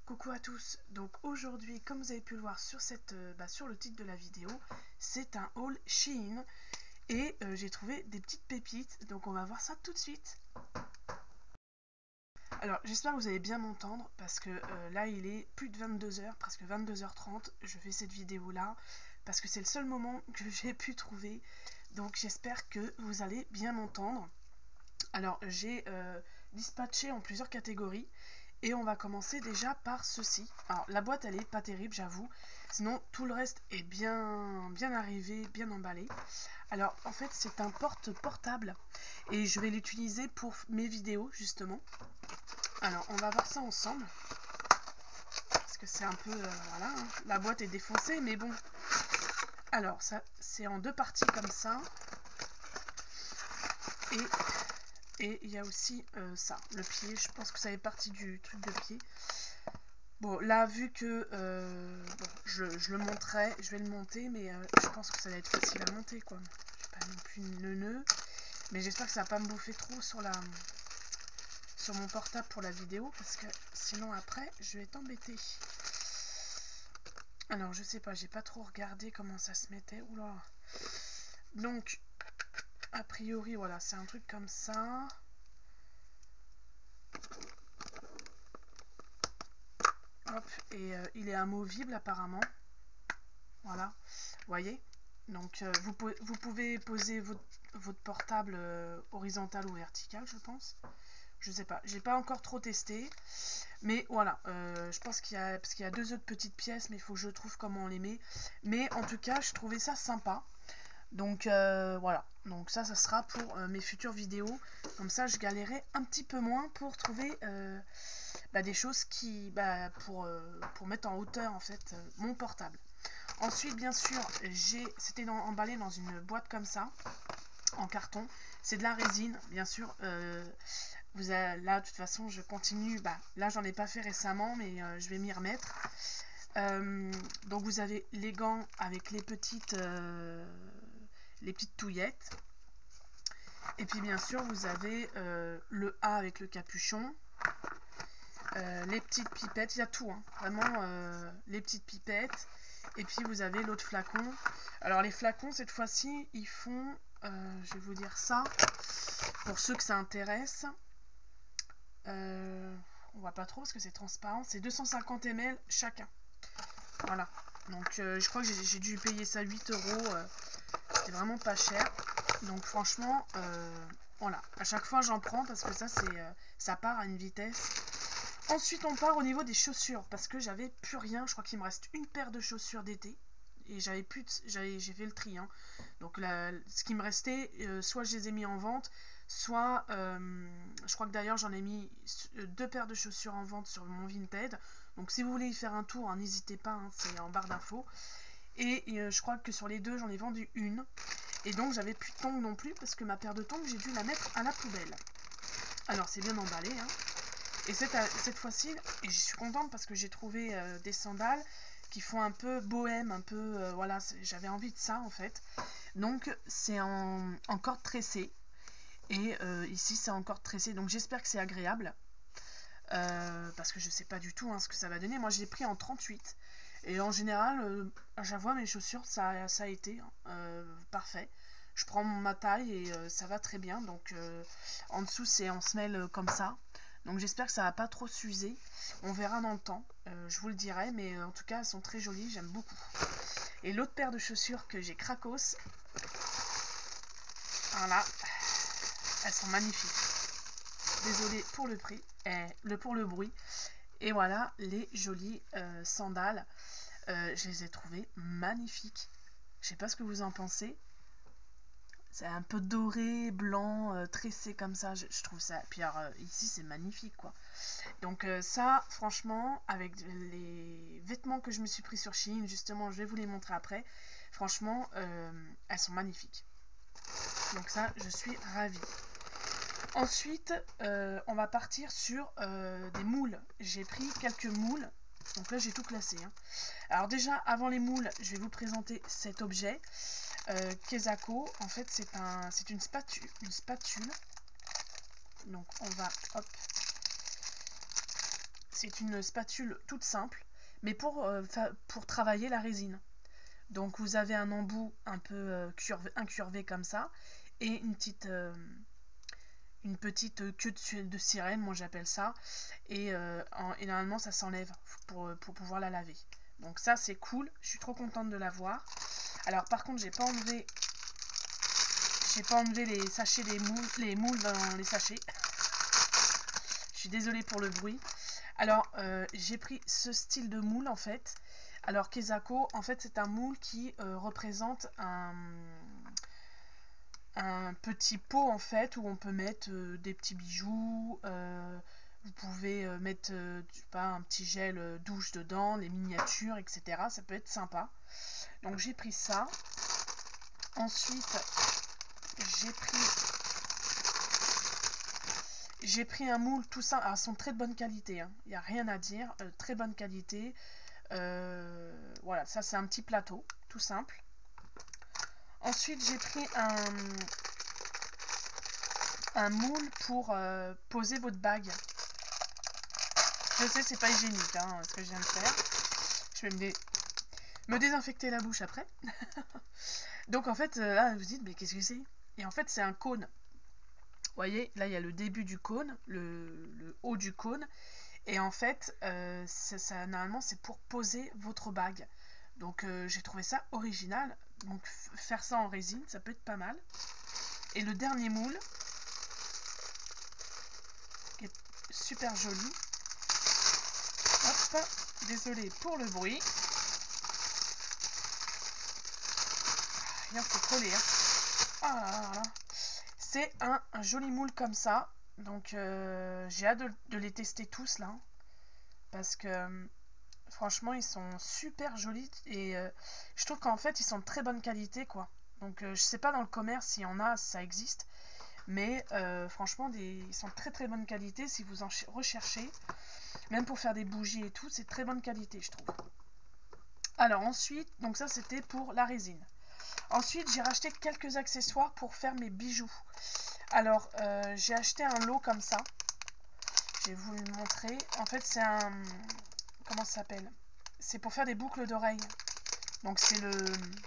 Coucou à tous, donc aujourd'hui comme vous avez pu le voir sur, sur le titre de la vidéo, c'est un haul Shein et j'ai trouvé des petites pépites, donc on va voir ça tout de suite. Alors j'espère que vous allez bien m'entendre parce que là il est plus de 22h, presque 22h30, je fais cette vidéo là parce que c'est le seul moment que j'ai pu trouver, donc j'espère que vous allez bien m'entendre. Alors j'ai dispatché en plusieurs catégories. Et on va commencer déjà par ceci. Alors la boîte elle est pas terrible j'avoue. Sinon tout le reste est bien arrivé, bien emballé. Alors en fait c'est un porte-portable. Et je vais l'utiliser pour mes vidéos justement. Alors on va voir ça ensemble. Parce que c'est un peu... voilà, hein. La boîte est défoncée mais bon. Alors ça c'est en deux parties comme ça. Et il y a aussi ça, le pied. Je pense que ça fait partie du truc de pied. Bon, là, vu que bon, je le monterai, je vais le monter, mais je pense que ça va être facile à monter, quoi. Je n'ai pas non plus le nœud, mais j'espère que ça va pas me bouffer trop sur mon portable pour la vidéo, parce que sinon après, je vais être embêtée. Alors, je sais pas, j'ai pas trop regardé comment ça se mettait. Oula. Donc, a priori, voilà, c'est un truc comme ça. Hop, et il est amovible apparemment. Voilà, vous voyez. Donc vous pouvez poser votre portable horizontal ou vertical, je pense. Je sais pas, j'ai pas encore trop testé. Mais voilà, je pense parce qu'il y a deux autres petites pièces, mais il faut que je trouve comment on les met. Mais en tout cas, je trouvais ça sympa. Donc voilà, donc ça sera pour mes futures vidéos. Comme ça, je galérerai un petit peu moins pour trouver des choses qui pour mettre en hauteur en fait mon portable. Ensuite, bien sûr, c'était emballé dans une boîte comme ça, en carton. C'est de la résine, bien sûr. Là, de toute façon, je continue. Là, j'en ai pas fait récemment, mais je vais m'y remettre. Donc, vous avez les gants avec les petites touillettes. Et puis, bien sûr, vous avez le A avec le capuchon. Les petites pipettes, il y a tout, hein. Vraiment les petites pipettes. Et puis vous avez l'autre flacon. Alors les flacons cette fois-ci ils font, je vais vous dire ça, pour ceux que ça intéresse, on voit pas trop parce que c'est transparent, c'est 250 ml chacun. Voilà, donc je crois que j'ai dû payer ça 8 €, c'était vraiment pas cher. Donc franchement, voilà, à chaque fois j'en prends parce que ça part à une vitesse. Ensuite, on part au niveau des chaussures parce que j'avais plus rien. Je crois qu'il me reste une paire de chaussures d'été et j'ai fait le tri. Hein. Donc ce qui me restait, soit je les ai mis en vente, soit je crois que d'ailleurs j'en ai mis deux paires de chaussures en vente sur mon Vinted. Donc si vous voulez y faire un tour, n'hésitez pas, hein, c'est en barre d'infos. Et je crois que sur les deux, j'en ai vendu une. Et donc j'avais plus de tongs non plus parce que ma paire de tongs, j'ai dû la mettre à la poubelle. Alors c'est bien emballé, hein. Et cette fois-ci, et j'y suis contente parce que j'ai trouvé des sandales qui font un peu bohème, un peu... voilà, j'avais envie de ça en fait. Donc c'est en corde tressée. Et ici c'est en corde tressée. Donc j'espère que c'est agréable. Parce que je sais pas du tout ce que ça va donner. Moi je l'ai pris en 38. Et en général, à chaque fois mes chaussures, ça a été parfait. Je prends ma taille et ça va très bien. Donc en dessous c'est en semelle comme ça. Donc j'espère que ça va pas trop s'user. On verra dans le temps, je vous le dirai, mais en tout cas elles sont très jolies, j'aime beaucoup. Et l'autre paire de chaussures que j'ai cracos, voilà, elles sont magnifiques. Désolée pour le prix, pour le bruit. Et voilà les jolies sandales, je les ai trouvées magnifiques. Je sais pas ce que vous en pensez. C'est un peu doré, blanc, tressé comme ça, je trouve ça. Puis alors, ici c'est magnifique quoi. Donc ça, franchement, avec les vêtements que je me suis pris sur Shein, justement, je vais vous les montrer après. Franchement, elles sont magnifiques. Donc ça, je suis ravie. Ensuite, on va partir sur des moules. J'ai pris quelques moules. Donc là, j'ai tout classé. Hein. Alors déjà, avant les moules, je vais vous présenter cet objet. Kezako, en fait, c'est une spatule. Donc on va, hop. c'est une spatule toute simple, mais pour travailler la résine. Donc vous avez un embout un peu incurvé comme ça, et une petite queue de sirène, moi j'appelle ça, et normalement ça s'enlève pour pouvoir la laver. Donc ça c'est cool, je suis trop contente de l'avoir. Alors par contre j'ai pas enlevé les sachets les moules dans les sachets. Je suis désolée pour le bruit. Alors j'ai pris ce style de moule en fait. Alors Kezako, en fait c'est un moule qui représente un petit pot en fait où on peut mettre des petits bijoux. Vous pouvez mettre je sais pas, un petit gel douche dedans, les miniatures, etc. Ça peut être sympa. Donc j'ai pris ça. Ensuite j'ai pris un moule tout simple. Alors, ils sont très de bonne qualité, hein. Il n'y a rien à dire. Très bonne qualité. Voilà, ça c'est un petit plateau, tout simple. Ensuite, j'ai pris un moule pour poser votre bague. Je sais, c'est pas hygiénique, hein, ce que je viens de faire. Je vais me désinfecter la bouche après. Donc en fait, là, vous dites, mais qu'est-ce que c'est? Et en fait, c'est un cône. Vous voyez, là, il y a le début du cône, le haut du cône. Et en fait, normalement, c'est pour poser votre bague. Donc, j'ai trouvé ça original. Donc, faire ça en résine, ça peut être pas mal. Et le dernier moule, qui est super joli. Hop, désolé pour le bruit. Rien, c'est collé, hein. Ah là là. C'est un joli moule comme ça. Donc, j'ai hâte de les tester tous là. Parce que franchement, ils sont super jolis et je trouve qu'en fait, ils sont de très bonne qualité, quoi. Donc, je sais pas dans le commerce s'il y en a, si ça existe, mais franchement, ils sont de très très bonne qualité si vous en recherchez. Même pour faire des bougies et tout, c'est de très bonne qualité, je trouve. Alors ensuite, donc ça c'était pour la résine. Ensuite, j'ai racheté quelques accessoires pour faire mes bijoux. Alors, j'ai acheté un lot comme ça. Je vais vous le montrer. En fait, c'est un... Comment ça s'appelle? C'est pour faire des boucles d'oreilles. Donc, c'est le...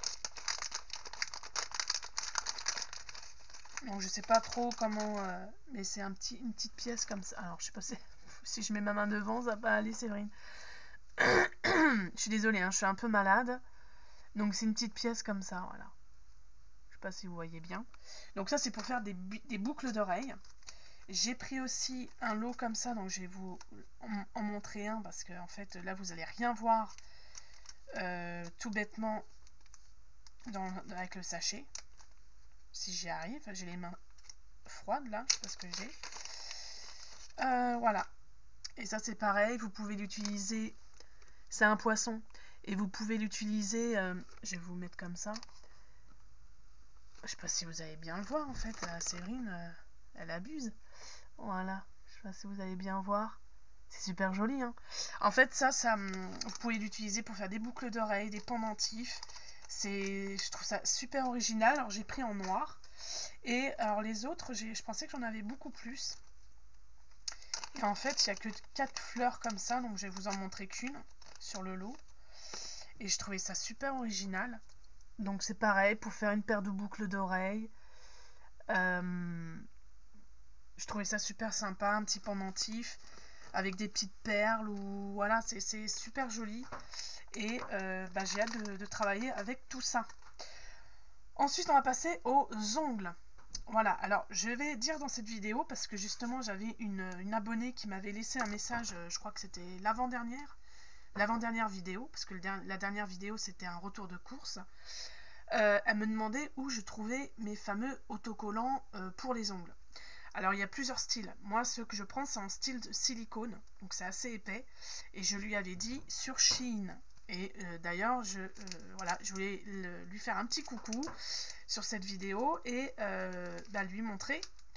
Donc, je sais pas trop comment... mais c'est une petite pièce comme ça. Alors, je sais pas si je mets ma main devant, ça va pas aller, Séverine. Je suis désolée, hein, je suis un peu malade. Donc, c'est une petite pièce comme ça, voilà. Je sais pas si vous voyez bien. Donc, ça, c'est pour faire des boucles d'oreilles. J'ai pris aussi un lot comme ça, donc je vais vous en montrer un parce que en fait là vous allez rien voir tout bêtement avec le sachet. Si j'y arrive, j'ai les mains froides là, je sais pas ce que j'ai. Voilà. Et ça c'est pareil, vous pouvez l'utiliser. C'est un poisson et vous pouvez l'utiliser. Je vais vous mettre comme ça. Je sais pas si vous allez bien le voir en fait. Séverine, elle abuse. Voilà, je sais pas si vous allez bien voir. C'est super joli, hein. En fait, ça, vous pouvez l'utiliser pour faire des boucles d'oreilles, des pendentifs. Je trouve ça super original. Alors, j'ai pris en noir. Et alors, les autres, je pensais que j'en avais beaucoup plus. Et en fait, il n'y a que 4 fleurs comme ça. Donc, je vais vous en montrer qu'une sur le lot. Et je trouvais ça super original. Donc, c'est pareil pour faire une paire de boucles d'oreilles. Je trouvais ça super sympa, un petit pendentif avec des petites perles ou voilà, c'est super joli et j'ai hâte de travailler avec tout ça. Ensuite, on va passer aux ongles. Voilà, alors je vais dire dans cette vidéo parce que justement j'avais une abonnée qui m'avait laissé un message, je crois que c'était l'avant-dernière vidéo, parce que la dernière vidéo c'était un retour de course. Elle me demandait où je trouvais mes fameux autocollants pour les ongles. Alors il y a plusieurs styles. Moi ce que je prends c'est en style de silicone, donc c'est assez épais. Et je lui avais dit sur Shein. Et d'ailleurs je voulais lui faire un petit coucou sur cette vidéo et lui montrer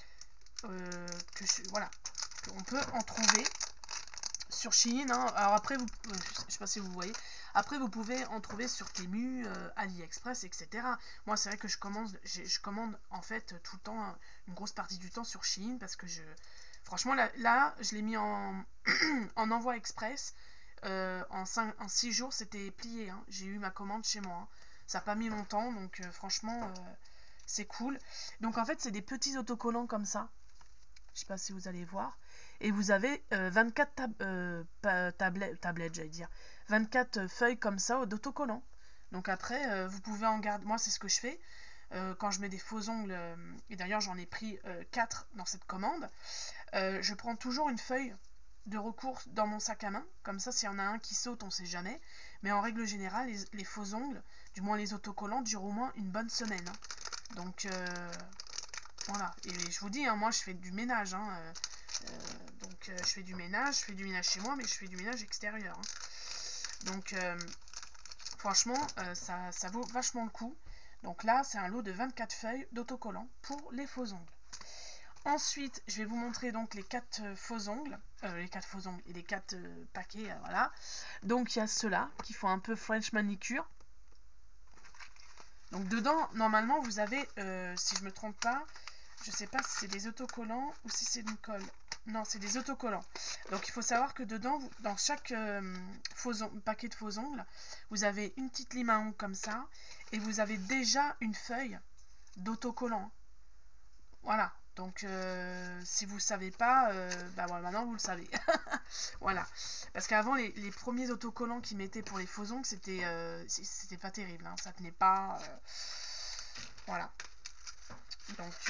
qu'on peut en trouver sur Shein. Hein. Alors après je sais pas si vous voyez. Après, vous pouvez en trouver sur Temu, AliExpress, etc. Moi, c'est vrai que je commande en fait tout le temps, une grosse partie du temps sur Shein parce que Franchement, là je l'ai mis en, en envoi express. En 6 jours, c'était plié. Hein. J'ai eu ma commande chez moi. Hein. Ça n'a pas mis longtemps, donc franchement, c'est cool. Donc en fait, c'est des petits autocollants comme ça. Je sais pas si vous allez voir. Et vous avez 24 tablettes, j'allais dire. 24 feuilles comme ça d'autocollants. Donc après, vous pouvez en garder. Moi, c'est ce que je fais. Quand je mets des faux ongles, et d'ailleurs j'en ai pris 4 dans cette commande, je prends toujours une feuille de recours dans mon sac à main, comme ça s'il y en a un qui saute on sait jamais, mais en règle générale les faux ongles, du moins les autocollants, durent au moins une bonne semaine. Hein. Donc voilà, et je vous dis, hein, moi je fais du ménage, hein, donc je fais du ménage chez moi, mais je fais du ménage extérieur. Hein. Donc franchement, ça vaut vachement le coup. Donc là, c'est un lot de 24 feuilles d'autocollants pour les faux ongles. Ensuite, je vais vous montrer donc les 4 faux ongles, et les 4 paquets, voilà. Donc il y a ceux-là qui font un peu French manicure. Donc dedans, normalement, vous avez, si je me trompe pas, je sais pas si c'est des autocollants ou si c'est une colle. Non, c'est des autocollants. Donc il faut savoir que dedans, dans chaque paquet de faux ongles, vous avez une petite lime à ongles comme ça, et vous avez déjà une feuille d'autocollant. Voilà. Donc si vous ne savez pas, bah voilà, maintenant vous le savez. Voilà. Parce qu'avant, les premiers autocollants qu'ils mettaient pour les faux ongles, c'était pas terrible. Hein. Ça tenait pas. Voilà. Donc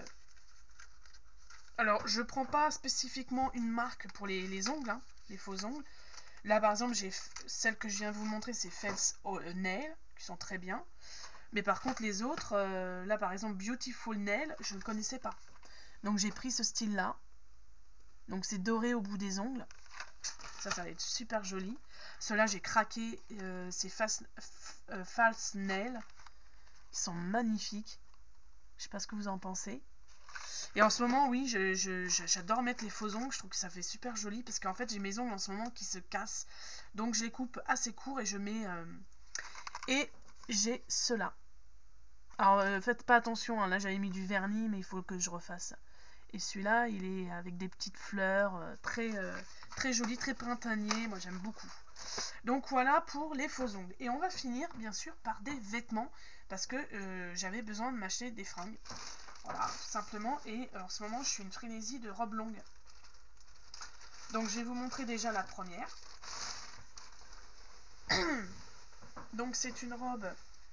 alors, je prends pas spécifiquement une marque pour les ongles, hein, les faux ongles. Là, par exemple, j'ai celle que je viens de vous montrer, c'est Fels Nail, qui sont très bien. Mais par contre, les autres, là, par exemple, Beautiful Nail, je ne connaissais pas. Donc, j'ai pris ce style-là. Donc, c'est doré au bout des ongles. Ça va être super joli. Ceux-là, j'ai craqué. C'est False Nail. Ils sont magnifiques. Je sais pas ce que vous en pensez. Et en ce moment, oui, j'adore mettre les faux ongles. Je trouve que ça fait super joli parce qu'en fait, j'ai mes ongles en ce moment qui se cassent. Donc, je les coupe assez courts et je mets... Et j'ai ceux-là. Alors, faites pas attention. Hein, là, j'avais mis du vernis, mais il faut que je refasse. Et celui-là, il est avec des petites fleurs, très joli, très printanier. Moi, j'aime beaucoup. Donc, voilà pour les faux ongles. Et on va finir, bien sûr, par des vêtements parce que j'avais besoin de m'acheter des fringues. Voilà, tout simplement. Et en ce moment, je suis une frénésie de robes longues. Donc, je vais vous montrer déjà la première. Donc, c'est une robe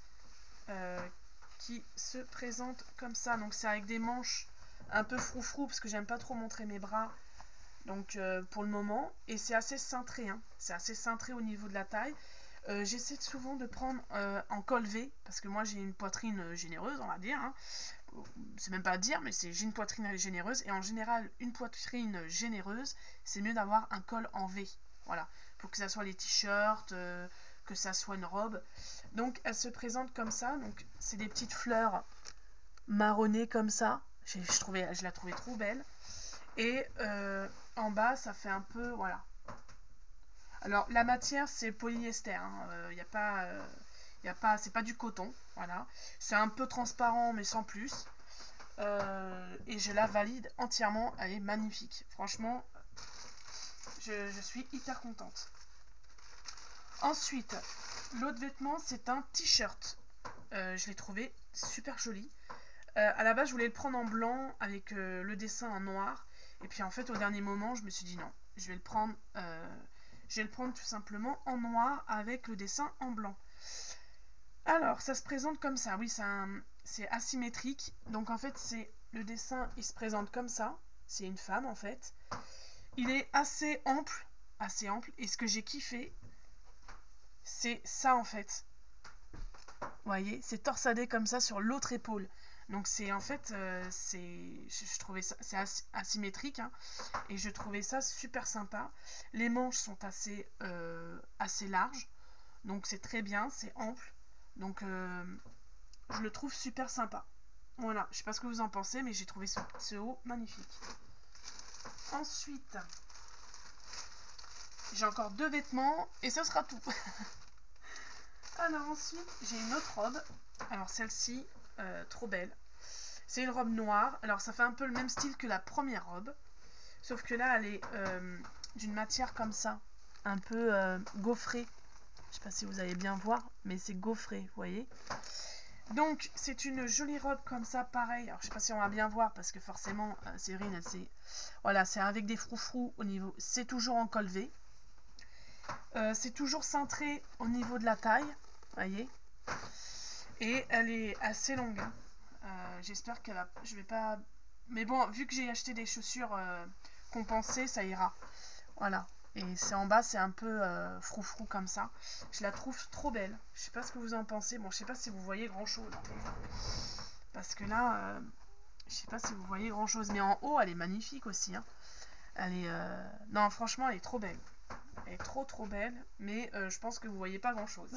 qui se présente comme ça. Donc, c'est avec des manches un peu froufrou parce que j'aime pas trop montrer mes bras. Donc, pour le moment. Et c'est assez cintré. Hein. C'est assez cintré au niveau de la taille. J'essaie souvent de prendre en col V parce que moi, j'ai une poitrine généreuse, on va dire. Hein. C'est même pas à dire, mais j'ai une poitrine généreuse et en général une poitrine généreuse, c'est mieux d'avoir un col en V. Voilà, pour que ça soit les t-shirts, que ça soit une robe. Donc elle se présente comme ça, donc c'est des petites fleurs marronnées comme ça. Je la trouvais trop belle. Et en bas, ça fait un peu, voilà. Alors la matière c'est polyester, il y a pas, c'est pas du coton, voilà. C'est un peu transparent mais sans plus. Et je la valide entièrement, elle est magnifique. Franchement, je suis hyper contente. Ensuite, l'autre vêtement c'est un t-shirt. Je l'ai trouvé super joli. À la base, je voulais le prendre en blanc avec le dessin en noir. Et puis en fait, au dernier moment, je me suis dit non, je vais le prendre tout simplement en noir avec le dessin en blanc. Alors, ça se présente comme ça. Oui, c'est asymétrique. Donc en fait, le dessin, il se présente comme ça. C'est une femme en fait. Il est assez ample. Et ce que j'ai kiffé, c'est ça en fait. Vous voyez, c'est torsadé comme ça sur l'autre épaule. Donc c'est en fait, je trouvais ça, c'est asymétrique, hein, et je trouvais ça super sympa. Les manches sont assez larges, donc c'est très bien, c'est ample. Donc je le trouve super sympa. Voilà, je sais pas ce que vous en pensez, mais j'ai trouvé ce haut magnifique. Ensuite, j'ai encore 2 vêtements et ce sera tout. Alors ensuite, j'ai une autre robe. Alors celle-ci, trop belle. C'est une robe noire. Alors ça fait un peu le même style que la première robe. Sauf que là, elle est d'une matière comme ça, un peu gaufrée. Je sais pas si vous allez bien voir, mais c'est gaufré, vous voyez. Donc, c'est une jolie robe comme ça, pareil. Alors, je sais pas si on va bien voir, parce que forcément, Séverine, elle voilà, c'est avec des froufrous au niveau. C'est toujours en col V. C'est toujours cintré au niveau de la taille, vous voyez. Et elle est assez longue. Hein. J'espère qu'elle va... Je vais pas... Mais bon, vu que j'ai acheté des chaussures compensées, ça ira. Voilà. Et c'est en bas, c'est un peu froufrou comme ça. Je la trouve trop belle. Je sais pas ce que vous en pensez. Bon, je sais pas si vous voyez grand chose. Parce que là, je sais pas si vous voyez grand chose. Mais en haut, elle est magnifique aussi. Hein. Elle est... Non, franchement, elle est trop belle. Elle est trop belle. Mais je pense que vous voyez pas grand chose.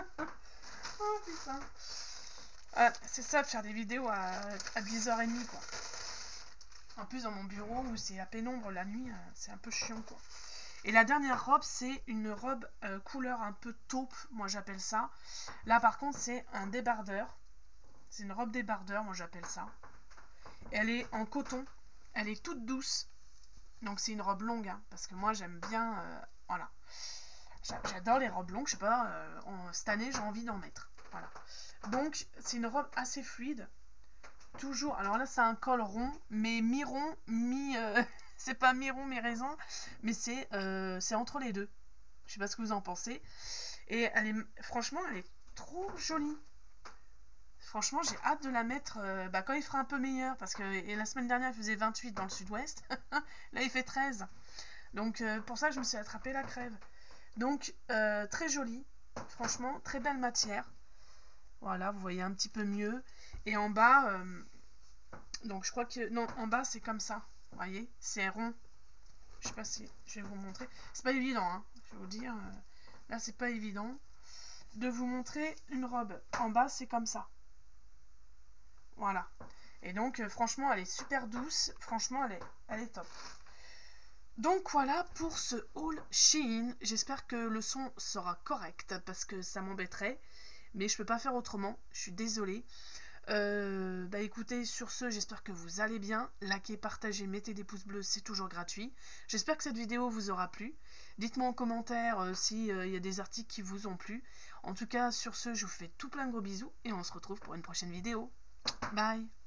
Oh putain. C'est ça de faire des vidéos à 10h30 quoi. En plus dans mon bureau où c'est la pénombre la nuit, c'est un peu chiant quoi. Et la dernière robe, c'est une robe couleur un peu taupe, moi j'appelle ça. Là par contre c'est un débardeur. C'est une robe débardeur, moi j'appelle ça. Elle est en coton, elle est toute douce. Donc c'est une robe longue, hein, parce que moi j'aime bien, voilà. J'adore les robes longues, je sais pas, cette année j'ai envie d'en mettre. Voilà. Donc c'est une robe assez fluide. Toujours, alors là c'est un col rond, mais mi-rond, c'est pas mi-rond, mi-raison, mais c'est entre les deux. Je sais pas ce que vous en pensez. Et franchement, elle est trop jolie. Franchement, j'ai hâte de la mettre quand il fera un peu meilleur, parce que la semaine dernière il faisait 28 dans le sud-ouest, là il fait 13. Donc pour ça je me suis attrapé la crève. Donc très jolie, franchement, très belle matière. Voilà, vous voyez un petit peu mieux. Et en bas, donc je crois que... Non, en bas c'est comme ça. Vous voyez, c'est rond. Je sais pas si je vais vous montrer. C'est pas évident, hein, je vais vous dire. Là, c'est pas évident de vous montrer une robe. En bas, c'est comme ça. Voilà. Et donc, franchement, elle est super douce. Franchement, elle est top. Donc voilà pour ce haul Shein. J'espère que le son sera correct parce que ça m'embêterait. Mais je peux pas faire autrement. Je suis désolée. Écoutez, sur ce, j'espère que vous allez bien. Likez, partagez, mettez des pouces bleus, c'est toujours gratuit. J'espère que cette vidéo vous aura plu. Dites-moi en commentaire s'il y a des articles qui vous ont plu. En tout cas, sur ce, je vous fais tout plein de gros bisous et on se retrouve pour une prochaine vidéo. Bye!